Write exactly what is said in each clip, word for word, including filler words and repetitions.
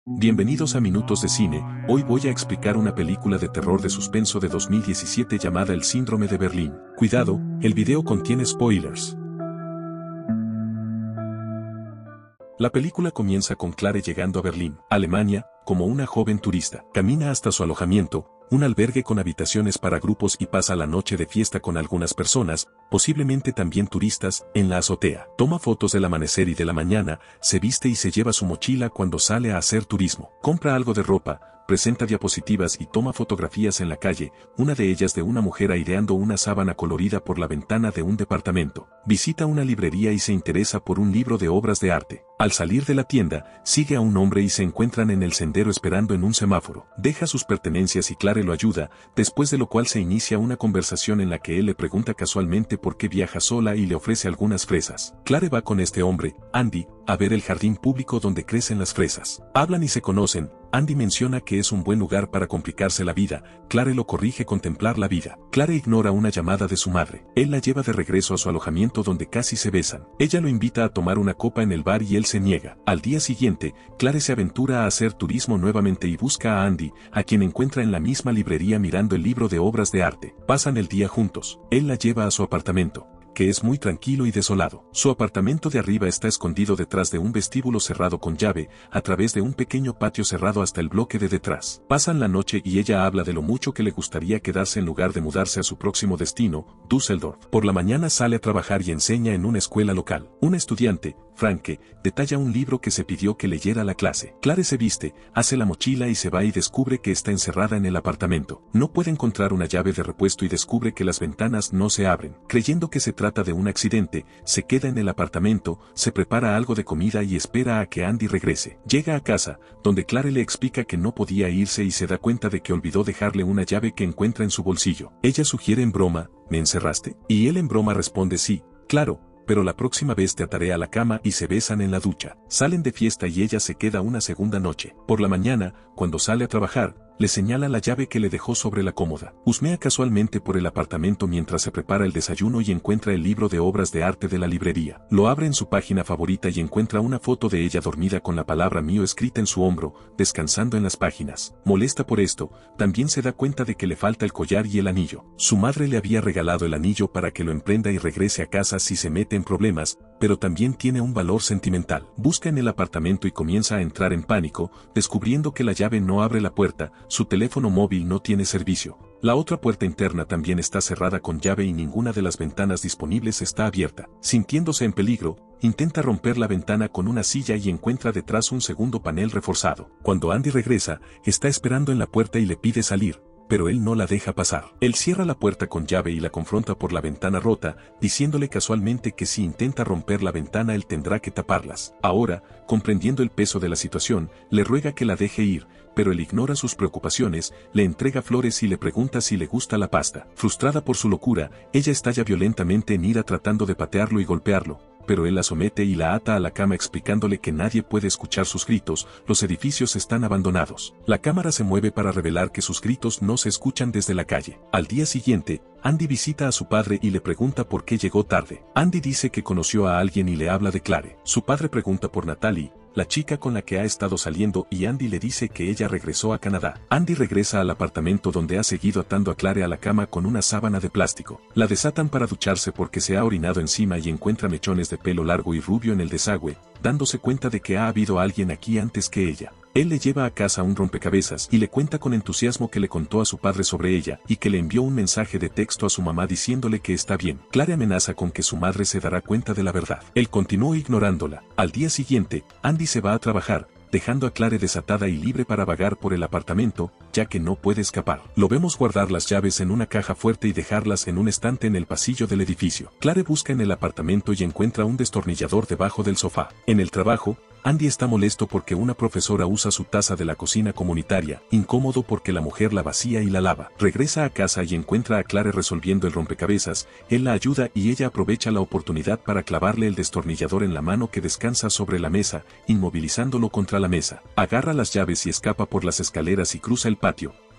Bienvenidos a Minutos de Cine. Hoy voy a explicar una película de terror de suspenso de dos mil diecisiete llamada El Síndrome de Berlín. Cuidado, el video contiene spoilers. La película comienza con Clare llegando a Berlín, Alemania, como una joven turista. Camina hasta su alojamiento, un albergue con habitaciones para grupos, y pasa la noche de fiesta con algunas personas, posiblemente también turistas, en la azotea. Toma fotos del amanecer y de la mañana, se viste y se lleva su mochila cuando sale a hacer turismo. Compra algo de ropa, presenta diapositivas y toma fotografías en la calle, una de ellas de una mujer aireando una sábana colorida por la ventana de un departamento. Visita una librería y se interesa por un libro de obras de arte. Al salir de la tienda, sigue a un hombre y se encuentran en el sendero esperando en un semáforo. Deja sus pertenencias y Clare lo ayuda, después de lo cual se inicia una conversación en la que él le pregunta casualmente por qué viaja sola y le ofrece algunas fresas. Clare va con este hombre, Andy, a ver el jardín público donde crecen las fresas. Hablan y se conocen. Andy menciona que es un buen lugar para complicarse la vida. Clare lo corrige: contemplar la vida. Clare ignora una llamada de su madre. Él la lleva de regreso a su alojamiento donde casi se besan. Ella lo invita a tomar una copa en el bar y él se niega. Al día siguiente, Clare se aventura a hacer turismo nuevamente y busca a Andy, a quien encuentra en la misma librería mirando el libro de obras de arte. Pasan el día juntos. Él la lleva a su apartamento, que es muy tranquilo y desolado. Su apartamento de arriba está escondido detrás de un vestíbulo cerrado con llave, a través de un pequeño patio cerrado hasta el bloque de detrás. Pasan la noche y ella habla de lo mucho que le gustaría quedarse en lugar de mudarse a su próximo destino, Düsseldorf. Por la mañana sale a trabajar y enseña en una escuela local. Un estudiante, Franke, detalla un libro que se pidió que leyera la clase. Clare se viste, hace la mochila y se va y descubre que está encerrada en el apartamento. No puede encontrar una llave de repuesto y descubre que las ventanas no se abren. Creyendo que se trata de un accidente, se queda en el apartamento, se prepara algo de comida y espera a que Andy regrese. Llega a casa, donde Clare le explica que no podía irse y se da cuenta de que olvidó dejarle una llave que encuentra en su bolsillo. Ella sugiere en broma: ¿me encerraste? Y él en broma responde: sí, claro, pero la próxima vez te ataré a la cama, y se besan en la ducha. Salen de fiesta y ella se queda una segunda noche. Por la mañana, cuando sale a trabajar, le señala la llave que le dejó sobre la cómoda. Husmea casualmente por el apartamento mientras se prepara el desayuno y encuentra el libro de obras de arte de la librería. Lo abre en su página favorita y encuentra una foto de ella dormida con la palabra mío escrita en su hombro, descansando en las páginas. Molesta por esto, también se da cuenta de que le falta el collar y el anillo. Su madre le había regalado el anillo para que lo emprenda y regrese a casa si se mete en problemas, pero también tiene un valor sentimental. Busca en el apartamento y comienza a entrar en pánico, descubriendo que la llave no abre la puerta. Su teléfono móvil no tiene servicio. La otra puerta interna también está cerrada con llave y ninguna de las ventanas disponibles está abierta. Sintiéndose en peligro, intenta romper la ventana con una silla y encuentra detrás un segundo panel reforzado. Cuando Andy regresa, está esperando en la puerta y le pide salir, pero él no la deja pasar. Él cierra la puerta con llave y la confronta por la ventana rota, diciéndole casualmente que si intenta romper la ventana él tendrá que taparlas. Ahora, comprendiendo el peso de la situación, le ruega que la deje ir, pero él ignora sus preocupaciones, le entrega flores y le pregunta si le gusta la pasta. Frustrada por su locura, ella estalla violentamente en ira tratando de patearlo y golpearlo, pero él la somete y la ata a la cama explicándole que nadie puede escuchar sus gritos. Los edificios están abandonados. La cámara se mueve para revelar que sus gritos no se escuchan desde la calle. Al día siguiente, Andy visita a su padre y le pregunta por qué llegó tarde. Andy dice que conoció a alguien y le habla de Clare. Su padre pregunta por Natalie, la chica con la que ha estado saliendo, y Andy le dice que ella regresó a Canadá. Andy regresa al apartamento donde ha seguido atando a Clare a la cama con una sábana de plástico. La desatan para ducharse porque se ha orinado encima y encuentra mechones de pelo largo y rubio en el desagüe, dándose cuenta de que ha habido alguien aquí antes que ella. Él le lleva a casa un rompecabezas y le cuenta con entusiasmo que le contó a su padre sobre ella y que le envió un mensaje de texto a su mamá diciéndole que está bien. Clare amenaza con que su madre se dará cuenta de la verdad. Él continúa ignorándola. Al día siguiente, Andy se va a trabajar, dejando a Clare desatada y libre para vagar por el apartamento, ya que no puede escapar. Lo vemos guardar las llaves en una caja fuerte y dejarlas en un estante en el pasillo del edificio. Clare busca en el apartamento y encuentra un destornillador debajo del sofá. En el trabajo, Andy está molesto porque una profesora usa su taza de la cocina comunitaria, incómodo porque la mujer la vacía y la lava. Regresa a casa y encuentra a Clare resolviendo el rompecabezas. Él la ayuda y ella aprovecha la oportunidad para clavarle el destornillador en la mano que descansa sobre la mesa, inmovilizándolo contra la mesa. Agarra las llaves y escapa por las escaleras y cruza el patio,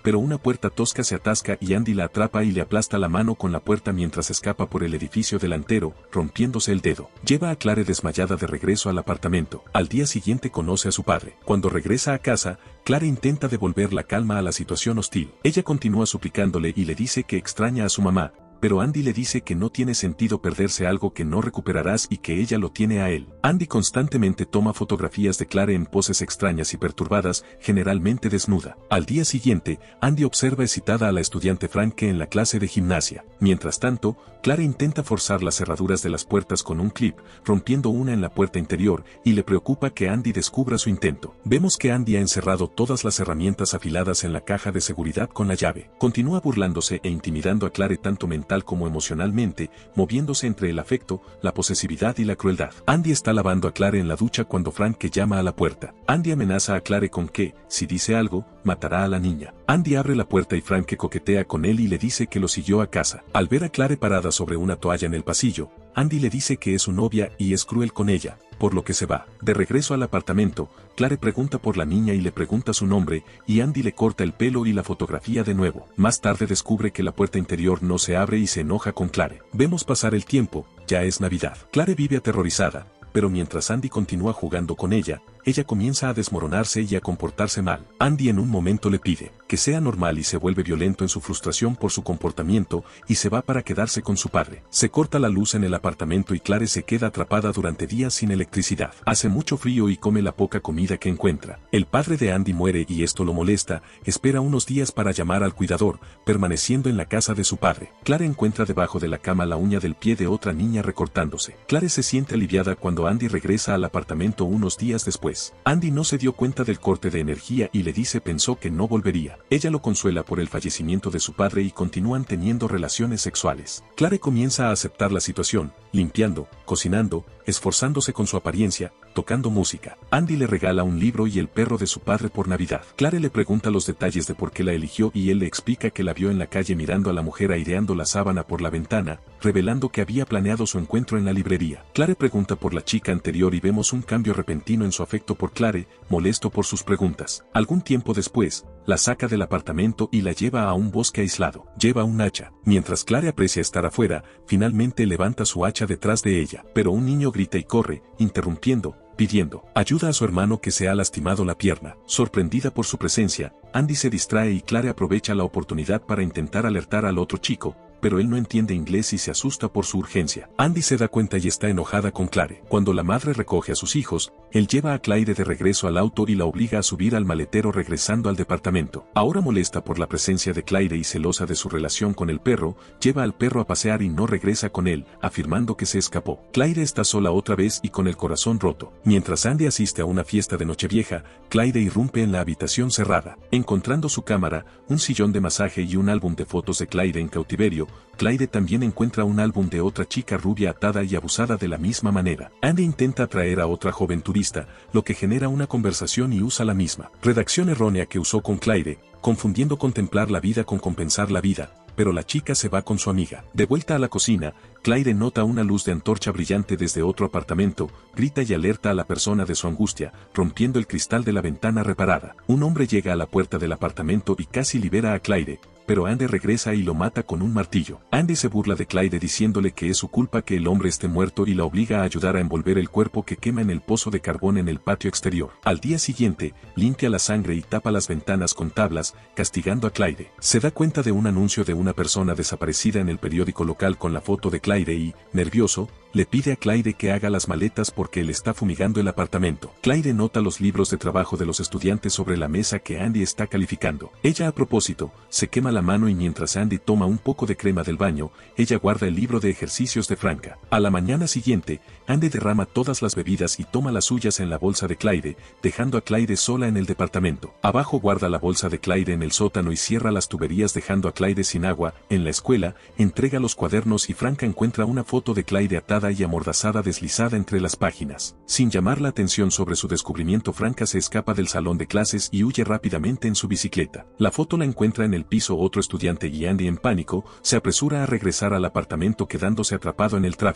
pero una puerta tosca se atasca y Andy la atrapa y le aplasta la mano con la puerta mientras escapa por el edificio delantero, rompiéndose el dedo. Lleva a Claire desmayada de regreso al apartamento. Al día siguiente conoce a su padre. Cuando regresa a casa, Claire intenta devolver la calma a la situación hostil. Ella continúa suplicándole y le dice que extraña a su mamá, pero Andy le dice que no tiene sentido perderse algo que no recuperarás y que ella lo tiene a él. Andy constantemente toma fotografías de Claire en poses extrañas y perturbadas, generalmente desnuda. Al día siguiente, Andy observa excitada a la estudiante Franke en la clase de gimnasia. Mientras tanto, Claire intenta forzar las cerraduras de las puertas con un clip, rompiendo una en la puerta interior, y le preocupa que Andy descubra su intento. Vemos que Andy ha encerrado todas las herramientas afiladas en la caja de seguridad con la llave. Continúa burlándose e intimidando a Claire tanto mentalmente como emocionalmente, moviéndose entre el afecto, la posesividad y la crueldad. Andy está lavando a Claire en la ducha cuando Frank llama a la puerta. Andy amenaza a Claire con que, si dice algo, matará a la niña. Andy abre la puerta y Frank coquetea con él y le dice que lo siguió a casa. Al ver a Claire parada sobre una toalla en el pasillo, Andy le dice que es su novia y es cruel con ella, por lo que se va. De regreso al apartamento, Claire pregunta por la niña y le pregunta su nombre, y Andy le corta el pelo y la fotografía de nuevo. Más tarde descubre que la puerta interior no se abre y se enoja con Claire. Vemos pasar el tiempo, ya es Navidad. Claire vive aterrorizada, pero mientras Andy continúa jugando con ella, ella comienza a desmoronarse y a comportarse mal. Andy en un momento le pide que sea normal y se vuelve violento en su frustración por su comportamiento y se va para quedarse con su padre. Se corta la luz en el apartamento y Claire se queda atrapada durante días sin electricidad. Hace mucho frío y come la poca comida que encuentra. El padre de Andy muere y esto lo molesta, espera unos días para llamar al cuidador, permaneciendo en la casa de su padre. Claire encuentra debajo de la cama la uña del pie de otra niña recortándose. Claire se siente aliviada cuando Andy regresa al apartamento unos días después. Andy no se dio cuenta del corte de energía y le dice pensó que no volvería. Ella lo consuela por el fallecimiento de su padre y continúan teniendo relaciones sexuales. Claire comienza a aceptar la situación, limpiando, cocinando, esforzándose con su apariencia, tocando música. Andy le regala un libro y el perro de su padre por Navidad. Claire le pregunta los detalles de por qué la eligió y él le explica que la vio en la calle mirando a la mujer aireando la sábana por la ventana, revelando que había planeado su encuentro en la librería. Claire pregunta por la chica anterior y vemos un cambio repentino en su afecto por Claire, molesto por sus preguntas. Algún tiempo después, la saca del apartamento y la lleva a un bosque aislado. Lleva un hacha. Mientras Claire aprecia estar afuera, finalmente levanta su hacha detrás de ella. Pero un niño grita y corre, interrumpiendo, pidiendo ayuda a su hermano que se ha lastimado la pierna. Sorprendida por su presencia, Andy se distrae y Claire aprovecha la oportunidad para intentar alertar al otro chico, pero él no entiende inglés y se asusta por su urgencia. Andy se da cuenta y está enojada con Claire. Cuando la madre recoge a sus hijos, él lleva a Claire de regreso al auto y la obliga a subir al maletero regresando al departamento. Ahora molesta por la presencia de Claire y celosa de su relación con el perro, lleva al perro a pasear y no regresa con él, afirmando que se escapó. Claire está sola otra vez y con el corazón roto. Mientras Andy asiste a una fiesta de Nochevieja, Claire irrumpe en la habitación cerrada. Encontrando su cámara, un sillón de masaje y un álbum de fotos de Claire en cautiverio, Claire también encuentra un álbum de otra chica rubia atada y abusada de la misma manera. Andy intenta atraer a otra joven turista, lo que genera una conversación y usa la misma redacción errónea que usó con Claire, confundiendo contemplar la vida con compensar la vida, pero la chica se va con su amiga. De vuelta a la cocina, Claire nota una luz de antorcha brillante desde otro apartamento, grita y alerta a la persona de su angustia, rompiendo el cristal de la ventana reparada. Un hombre llega a la puerta del apartamento y casi libera a Claire, pero Andy regresa y lo mata con un martillo. Andy se burla de Claire diciéndole que es su culpa que el hombre esté muerto y la obliga a ayudar a envolver el cuerpo que quema en el pozo de carbón en el patio exterior. Al día siguiente, limpia la sangre y tapa las ventanas con tablas, castigando a Claire. Se da cuenta de un anuncio de una persona desaparecida en el periódico local con la foto de Claire y, nervioso, le pide a Claire que haga las maletas porque él está fumigando el apartamento. Claire nota los libros de trabajo de los estudiantes sobre la mesa que Andy está calificando. Ella a propósito, se quema la mano y mientras Andy toma un poco de crema del baño, ella guarda el libro de ejercicios de Franca. A la mañana siguiente, Andy derrama todas las bebidas y toma las suyas en la bolsa de Claire, dejando a Claire sola en el departamento. Abajo guarda la bolsa de Claire en el sótano y cierra las tuberías dejando a Claire sin agua. En la escuela, entrega los cuadernos y Franca encuentra una foto de Claire atada y amordazada deslizada entre las páginas. Sin llamar la atención sobre su descubrimiento, Franca se escapa del salón de clases y huye rápidamente en su bicicleta. La foto la encuentra en el piso otro estudiante y Andy en pánico, se apresura a regresar al apartamento quedándose atrapado en el tráfico,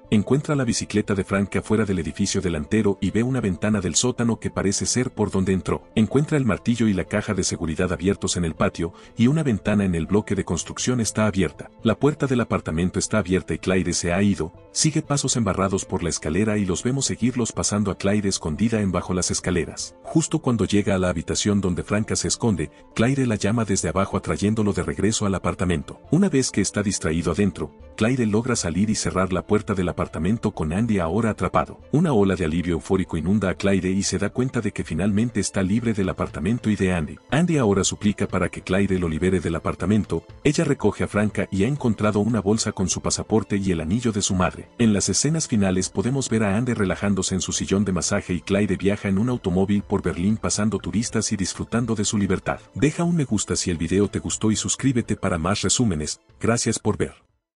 Encuentra la bicicleta de Franca fuera del edificio delantero y ve una ventana del sótano que parece ser por donde entró. Encuentra el martillo y la caja de seguridad abiertos en el patio, y una ventana en el bloque de construcción está abierta. La puerta del apartamento está abierta y Claire se ha ido. Sigue pasos embarrados por la escalera y los vemos seguirlos pasando a Claire escondida en bajo las escaleras. Justo cuando llega a la habitación donde Franca se esconde, Claire la llama desde abajo atrayéndolo de regreso al apartamento. Una vez que está distraído adentro, Claire logra salir y cerrar la puerta del apartamento con Andy ahora atrapado. Una ola de alivio eufórico inunda a Claire y se da cuenta de que finalmente está libre del apartamento y de Andy. Andy ahora suplica para que Claire lo libere del apartamento. Ella recoge a Franca y ha encontrado una bolsa con su pasaporte y el anillo de su madre. En las escenas finales podemos ver a Andy relajándose en su sillón de masaje y Claire viaja en un automóvil por Berlín pasando turistas y disfrutando de su libertad. Deja un me gusta si el video te gustó y suscríbete para más resúmenes. Gracias por ver.